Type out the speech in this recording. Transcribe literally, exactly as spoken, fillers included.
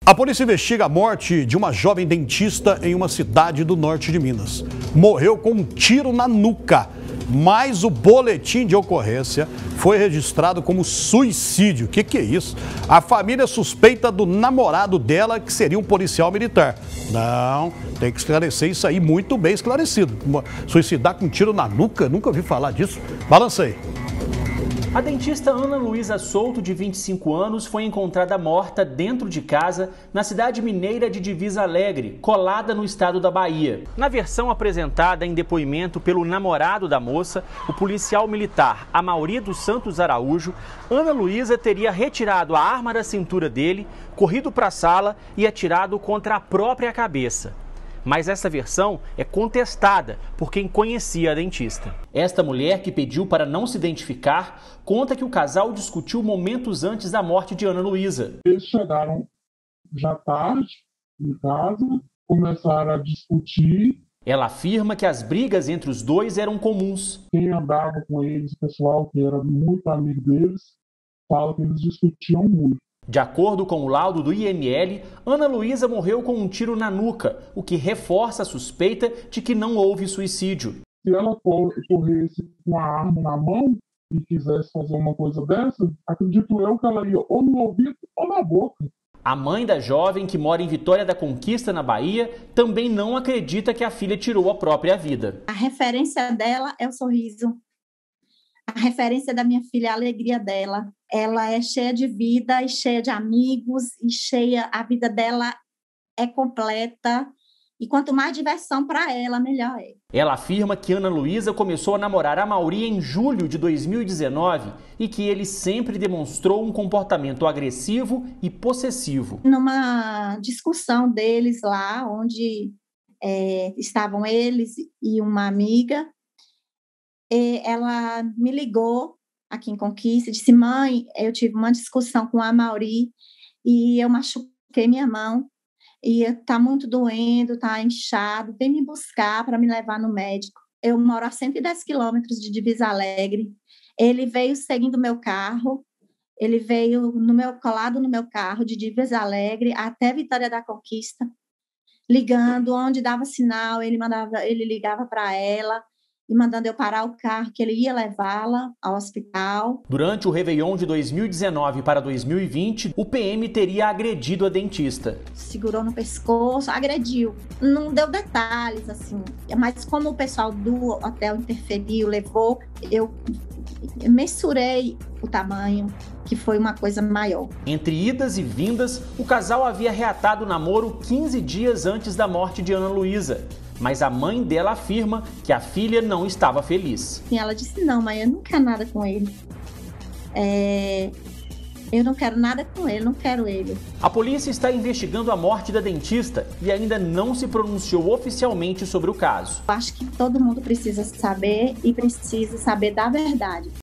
A polícia investiga a morte de uma jovem dentista em uma cidade do norte de Minas. Morreu com um tiro na nuca, mas o boletim de ocorrência foi registrado como suicídio. O que, que é isso? A família suspeita do namorado dela, que seria um policial militar. Não, tem que esclarecer isso aí muito bem esclarecido. Suicidar com um tiro na nuca? Nunca ouvi falar disso. Balança aí. A dentista Ana Luísa Souto, de vinte e cinco anos, foi encontrada morta dentro de casa na cidade mineira de Divisa Alegre, colada no estado da Bahia. Na versão apresentada em depoimento pelo namorado da moça, o policial militar Amaury dos Santos Araújo, Ana Luísa teria retirado a arma da cintura dele, corrido para a sala e atirado contra a própria cabeça. Mas essa versão é contestada por quem conhecia a dentista. Esta mulher, que pediu para não se identificar, conta que o casal discutiu momentos antes da morte de Ana Luísa. Eles chegaram já tarde em casa, começaram a discutir. Ela afirma que as brigas entre os dois eram comuns. Quem andava com eles, o pessoal que era muito amigo deles, fala que eles discutiam muito. De acordo com o laudo do I M L, Ana Luísa morreu com um tiro na nuca, o que reforça a suspeita de que não houve suicídio. Se ela corresse com a arma na mão e quisesse fazer uma coisa dessa, acredito eu que ela ia ou no ouvido ou na boca. A mãe da jovem, que mora em Vitória da Conquista, na Bahia, também não acredita que a filha tirou a própria vida. A referência dela é o sorriso. A referência da minha filha é a alegria dela. Ela é cheia de vida e cheia de amigos e cheia, a vida dela é completa. E quanto mais diversão para ela, melhor é. Ela afirma que Ana Luísa começou a namorar Amaury em julho de dois mil e dezenove e que ele sempre demonstrou um comportamento agressivo e possessivo. Numa discussão deles lá, onde é, estavam eles e uma amiga, ela me ligou aqui em Conquista e disse: mãe, eu tive uma discussão com a Amaury e eu machuquei minha mão e está muito doendo, está inchado, vem me buscar para me levar no médico. Eu moro a cento e dez quilômetros de Divisa Alegre. Ele veio seguindo meu carro, ele veio no meu, colado no meu carro de Divisa Alegre até Vitória da Conquista, ligando onde dava sinal, ele mandava, ele ligava para ela e mandando eu parar o carro, que ele ia levá-la ao hospital. Durante o Réveillon de dois mil e dezenove para dois mil e vinte, o P M teria agredido a dentista. Segurou no pescoço, agrediu. Não deu detalhes, assim. Mas como o pessoal do hotel interferiu, levou, eu mensurei o tamanho, que foi uma coisa maior. Entre idas e vindas, o casal havia reatado o namoro quinze dias antes da morte de Ana Luísa. Mas a mãe dela afirma que a filha não estava feliz. E ela disse: não, mãe, eu não quero nada com ele. É... Eu não quero nada com ele, não quero ele. A polícia está investigando a morte da dentista e ainda não se pronunciou oficialmente sobre o caso. Acho que todo mundo precisa saber e precisa saber da verdade.